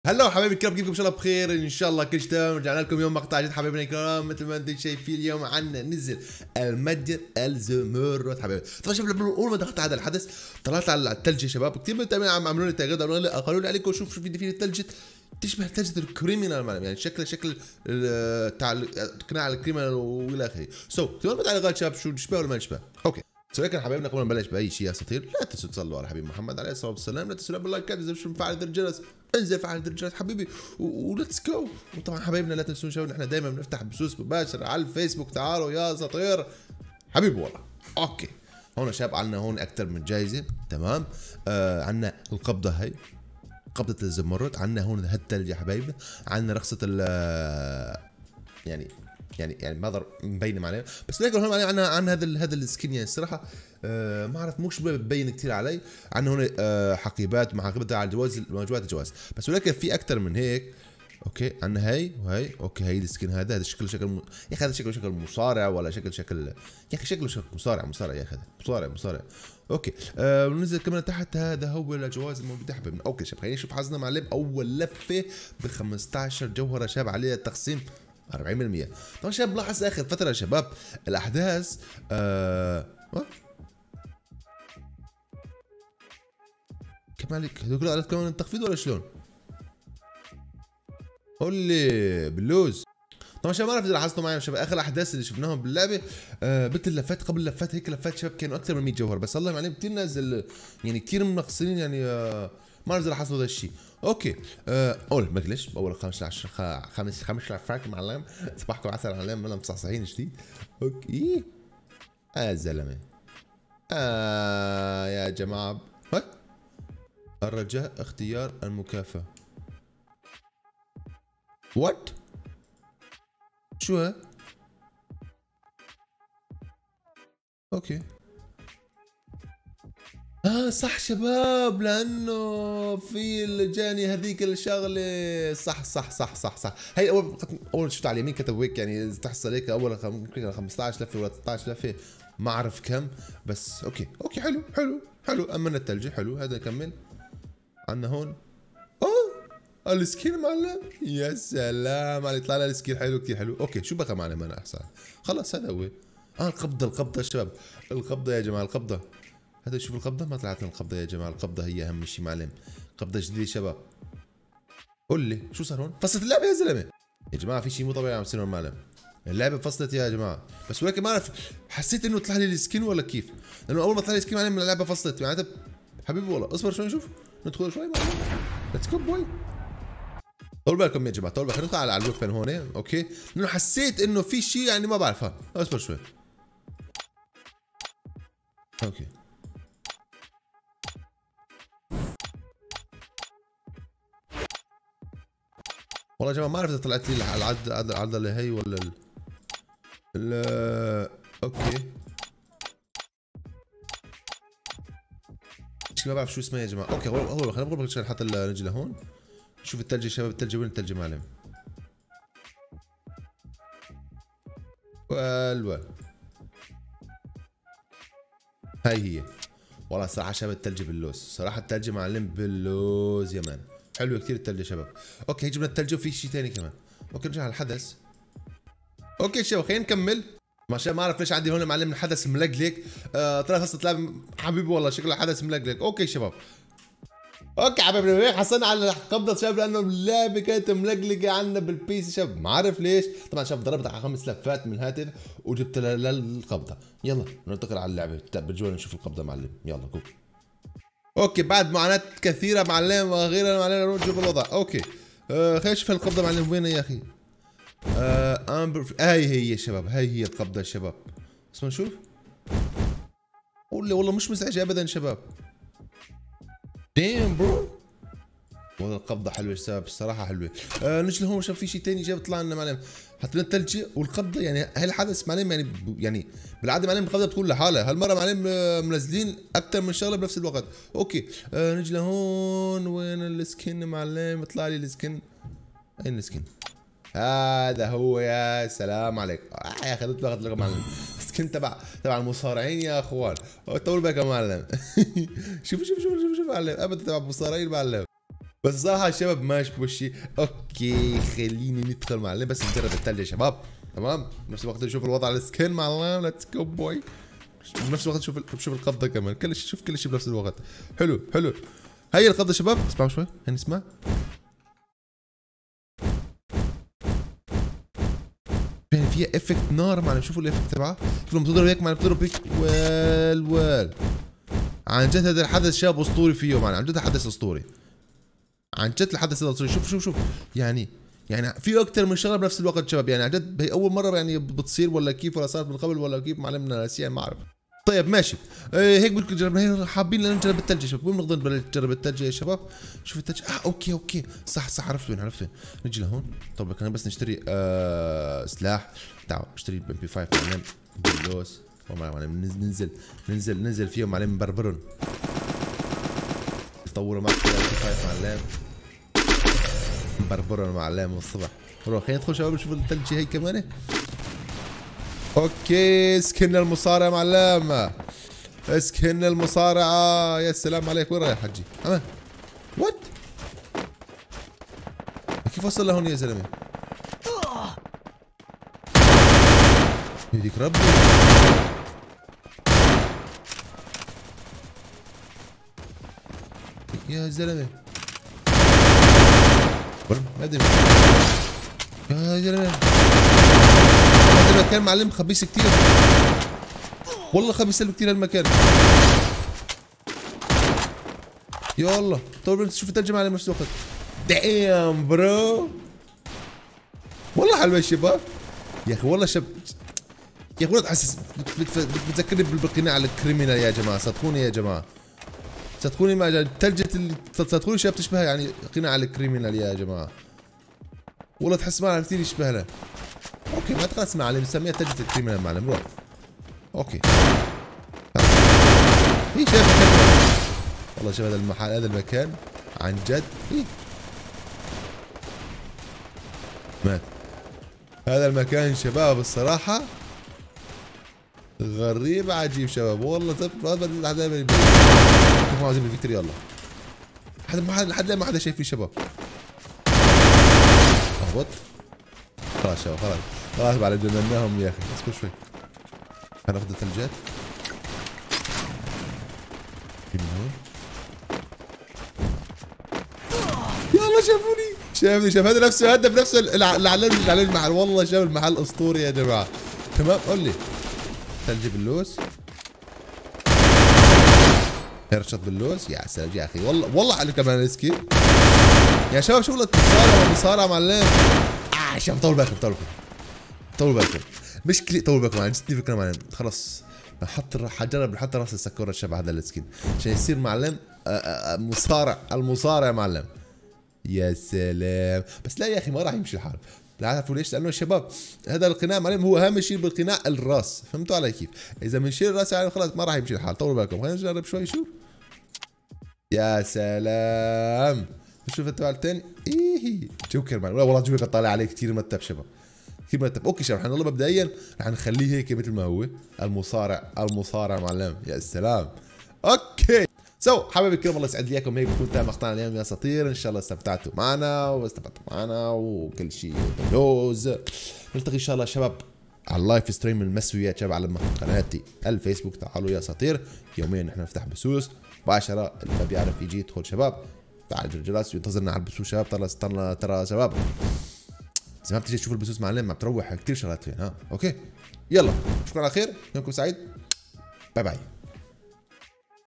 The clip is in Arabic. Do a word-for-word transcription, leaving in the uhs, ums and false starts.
هلا حبايبي الكرام، كيفكم؟ ان شاء الله بخير، ان شاء الله كل شيء تمام. رجعنا لكم يوم مقطع جديد حبايبنا الكرام. مثل ما انتم شايفين اليوم عنا نزل المتجر الزمرد حبايبي. طبعا شباب اول ما دخلت هذا الحدث طلعت على الثلج يا شباب. كثير من التابعين عم عملوا لي تغريده قالوا لي عليكم شوف شوف في الثلج تشبه ثلجة الكريمنال، يعني شكله شكل تاع القناع الكريمنال والى اخره. سو كثير من التعليقات شباب شو تشبه ولا ما تشبه؟ اوكي سو هيك حبايبنا قبل ما نبلش باي شيء يا اساطير لا تنسوا تصلوا على حبيب محمد عليه الصلاه والسلام، لا تنسوا باللايكات، اذا مش مفعل زر الجرس انزل فعل زر الجرس حبيبي وليتس جو. وطبعا حبايبنا لا تنسوا شباب نحن دائما بنفتح بثوث مباشر على الفيسبوك، تعالوا يا اساطير حبيبي والله. اوكي هون شباب عندنا هون اكثر من جايزه تمام. آه عندنا القبضه هي قبضه الزمرد، عندنا هون هالثلج يا حبايبنا، عندنا رخصه ال يعني يعني يعني ما مبينه عليه، بس ليك هون عن عن هذا هذا السكين يعني الصراحه آه ما اعرف مش ببين كثير علي. عندنا هون آه حقيبات مع حقيبتها على الجواز موجودات الجواز، بس ولكن في اكثر من هيك. اوكي عندنا هي وهي. اوكي هي السكين هذا هذا شكله شكل م... يا اخي هذا شكله شكل مصارع ولا شكل شكل يا اخي شكله شكل مصارع مصارع يا اخي مصارع مصارع. اوكي آه وننزل كمان تحت، هذا هو الجواز الموجود حبيبنا. اوكي شباب خلينا نشوف حظنا معلم. اول لفه ب خمسطعش جوهره شاب عليها التقسيم أربعين بالمية. طبعا شباب لاحظ اخر فتره يا شباب الاحداث آه... كم عليك هذول على كمان التخفيض ولا شلون؟ قول لي بلوز. طبعا شباب ما بعرف اذا لاحظتوا معي شباب اخر الاحداث اللي شفناهم باللعبه آه مثل اللفات قبل اللفات هيك لفات شباب كانوا اكثر من مية جوهر، بس الله معلم كثير نازل يعني كثير منقصين يعني آه ما بعرف اذا لاحظتوا هذا الشيء. اوكي آه اول مجلس اول خمس عشر خمس خمس فرق معلم. صباحكم عسل معلم، انا مصحصحين جديد. اوكي يا زلمه آه يا جماعه ها الرجاء اختيار المكافاه. وات شو ها؟ اوكي اه صح شباب، لانه في الجاني هذيك الشغله. صح صح صح صح صح هي اول اول شفت على اليمين كتب هيك يعني تحصل هيك اول ممكن خمسطعش لفه ولا ثلاثطعش لفه ما اعرف كم، بس اوكي اوكي حلو حلو حلو. امنا الثلجه حلو. هذا نكمل. عندنا هون اوه السكين معلم، يا سلام على يطلع لنا السكين حلو كثير حلو. اوكي شو بقى معنا؟ ما احسن خلص هذا هو. اه القبضه القبضه شباب، القبضه يا جماعه القبضه. هذا شوف القبضه ما طلعت لنا القبضه يا جماعه، القبضه هي اهم شيء معلم. قبضه جديده شباب. قول لي شو صار هون؟ فصلت اللعبه يا زلمه يا جماعه، في شيء مو طبيعي عم يصير هون معلم. اللعبه فصلت يا جماعه، بس ولكن ما اعرف حسيت انه طلع لي السكين ولا كيف، لانه اول ما طلع لي السكين معلم اللعبه فصلت معناتها. حبيبي والله اصبر شوي نشوف ندخل شوي معلم. ليتس جو بوي. طولوا بالكم يا جماعه، طولوا بالكم. ندخل على الويبن هون اوكي، لانه حسيت انه في شيء يعني ما بعرفها. اصبر شوي. اوكي والله يا جماعه ما عرفت اذا طلعت لي العدله العدله هي ولا ال ال اوكي ما بعرف شو اسمها يا جماعه. اوكي هو هو خلينا نقول عشان حط الرجل هون. شوف الثلجه يا شباب، الثلجه وين الثلجه معلم؟ والوال هاي هي. والله صراحه شباب الثلجه باللوز، صراحه الثلجه معلم باللوز يا مان. حلوه كثير الثلجه يا شباب. اوكي جبنا الثلجه وفي شيء ثاني كمان. اوكي نرجع على الحدث. اوكي شباب خلينا نكمل. ما شاء ما اعرف ليش عندي هون معلم الحدث ملقلق. آه طلع قصه لعب حبيبي والله شكله حدث ملقلق. اوكي شباب اوكي حبايبي هيك حصلنا على قبضه شباب، لانه اللعبه كانت ملقلقه عندنا بالبي سي شباب ما عارف ليش. طبعا شباب ضربت على خمس لفات من الهاتف وجبت للقبضه. يلا ننتقل على اللعبه بالجوال نشوف القبضه معلم. يلا جو. اوكي بعد معاناه كثيره معلم واخيرا معلم نشوف الوضع. اوكي آه خلينا نشوف القبضه معلم وين يا اخي. آه امبر هاي هي يا شباب، هاي هي القبضه يا شباب. بس نشوف. والله والله مش مزعجه ابدا شباب. ديم برو والله القبضة حلوة شباب الصراحة حلوة. آه نجي لهون شوف في شيء ثاني جاب طلع لنا معلم. حطينا الثلجة والقبضة، يعني هاي الحدث معلم يعني يعني بالعادة معلم القبضة بتكون لحالها، هالمرة معلم منزلين أكثر من شغلة بنفس الوقت. أوكي آه نجي لهون وين السكن معلم؟ طلع لي السكن. أين السكن؟ هذا هو يا سلام عليك. آه يا اخي خذت لغة لغة معلم. السكن تبع تبع المصارعين يا اخوان. طول بالك يا معلم. شوف شوف شوف شوف شوف معلم ابدا تبع المصارعين معلم. بس صراحه يا شباب ما شيء. اوكي خليني ندخل معلم بس نجرب الثلج يا شباب. تمام بنفس الوقت نشوف الوضع على السكين معلم. ليتس جو بوي. بنفس الوقت شوف شوف القبضه كمان. كل شيء شوف كل شيء بنفس الوقت. حلو حلو. هي القبضه شباب. اسمعوا شوي هني اسمع. يعني فيها افكت نار معلم. شوفوا الافكت تبعها. شوفوا لما تضرب هيك معلم بتضرب هيك ويل ويل. عن جد هذا الحدث شاب اسطوري فيه معلم. عن جد حدث اسطوري. عن جد الحدث الاسطوري. شوف شوف شوف يعني يعني في اكثر من شغله بنفس الوقت شباب. يعني عن جد هي اول مره يعني بتصير ولا كيف ولا صارت من قبل ولا كيف معلمنا ناسيها ما اعرف. طيب ماشي. إيه هيك بدكم تجربوا. حابين نجرب الثلج يا شباب. وين بنقدر نجرب الثلج يا شباب؟ شوف الثلج. اه اوكي اوكي صح صح عرفت وين عرفت وين. نجي لهون. طب كان بس نشتري آه سلاح. تعالوا نشتري ام بي خمسة معلم. بلوس معلم. ننزل ننزل ننزل فيهم معلم نبربرهم. يطوروا معك ام بي خمسة معلم. نبربرهم معلم الصبح. روح خلينا ندخل شباب نشوف الثلج هي كمان. اوكي سكن المصارعة معلم. سكن المصارعة. يا سلام عليك. وين رايح حجي؟ امان وات؟ كيف وصل لهون يا زلمة؟ يديك ربي. يا زلمة ما ادري يا زلمة. هذا المكان معلم خبيث كتير. والله خبيث له كتير هالمكان. يا الله. طول شوف الثلج معلم نفس الوقت. دايم برو. والله حلوة يا شباب. يا اخي والله شب يا اخي والله تحسس بتذكرني بالقناع الكريمينال يا جماعة. صدقوني يا جماعة. صدقوني ما ثلجة صدقوني شباب تشبه يعني قناع الكريمينال يا جماعة. والله تحس معنا كثير يشبه لها. اوكي ما تقاس معلم بنسميها ثلجة الكريمينال معلم. روح. اوكي. هي شايف والله شوف هذا المحل هذا المكان عن جد. إيه؟ مات. هذا المكان شباب الصراحة غريب عجيب شباب. والله هذا لحد الان ما عاوزين بالفكتوري. يلا لحد لحد الان ما حدا شايف فيه شباب. اهبط. خلاص شباب خلاص خلاص بعد جنناهم يا اخي. اصبر شوي. هناخذ الثلجات. يلا شافوني شافني شاف هذا نفسه هدف نفسه اللي علم اللي علم المحل. والله شاف المحل اسطوري يا جماعه. تمام قول لي ثلج باللوز. هيرشط باللوز. يا سلام يا اخي والله والله على كمان سكين يا شباب. شغله مصارعه مصارعه معلم. اه شباب طول بالكم طول بالكم طول بالكم. مشكلة طول بالكم عن جد فكره معلم. خلص نحط حجرب نحط راس السكور الشبه هذا السكين عشان يصير معلم مصارع المصارع معلم. يا سلام. بس لا يا اخي ما راح يمشي الحال. لا تعرفوا ليش؟ لانه الشباب هذا القناع معلم هو اهم شيء بالقناع الراس. فهمتوا علي كيف؟ اذا بنشيل الراس يعني خلاص ما راح يمشي الحال. طولوا بالكم. خلينا نجرب شوي. شوف يا سلام. شوف التبع ايه جوكر معلم. والله جوكر طالع عليه كثير مرتب شباب كثير مرتب. اوكي شباب حنضل مبدئيا رح نخليه هيك مثل ما هو المصارع المصارع معلم. يا سلام. اوكي سو so, حبايبي الكرام الله يسعد لي اياكم. هيك بكون تم مقطعنا اليوم يا اساطير. ان شاء الله استمتعتوا معنا واستفدتوا معنا وكل شيء بلوز. نلتقي ان شاء الله شباب على اللايف ستريم المسويات شباب على قناتي الفيسبوك. تعالوا يا اساطير يومين نحن نفتح بثوث مباشره. اللي ما بيعرف يجي يدخل شباب. تعال الجرس وينتظرنا على البثوث شباب. ترى ترى ترى شباب اذا ما بتجي تشوف البثوث معلم ما بتروح كثير شغلات فين. ها اوكي يلا اشوفكم على خير. يومكم سعيد. باي باي.